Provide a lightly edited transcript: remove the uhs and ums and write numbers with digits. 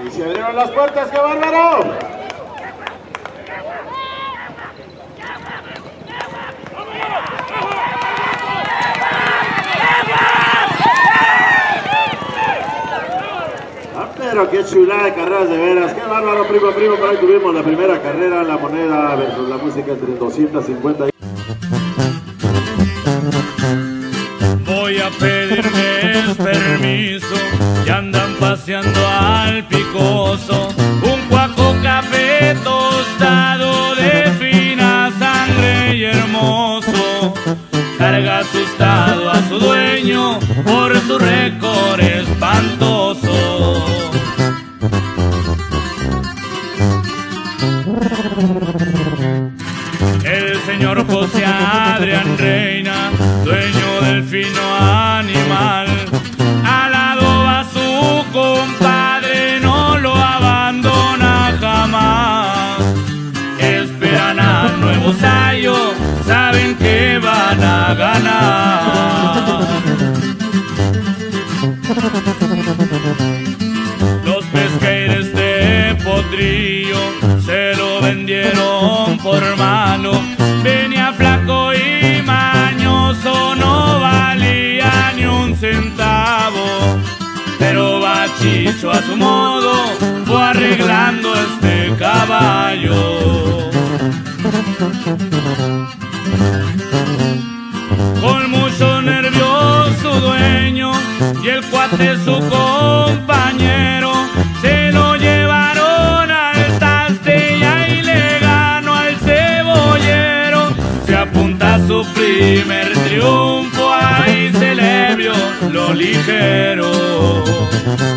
Y se abrieron las puertas, ¡qué bárbaro! Pero qué chulada de carreras de veras, qué bárbaro, primo, por ahí tuvimos la primera carrera, la moneda versus la música entre 250 y... Voy a pedirles permiso, y andan paseando al picoso, un cuaco café tostado de fina sangre y hermoso, carga asustado a su dueño por su récord espantoso. El señor José Adrián Reina, dueño del fino animal, al lado va su compadre, no lo abandona jamás. Esperan al nuevo Sayo, saben que van a ganar. Los pesqueires de Potrillo se lo vendieron por malo, venía flaco y mañoso, no valía ni un centavo, pero Bachicho a su modo fue arreglando este caballo. Con mucho nervio su dueño y el cuate su compañero se lo llevaron al taste y ahí le ganó al cebollero. Se apunta a su primer triunfo, ahí se le vio lo ligero.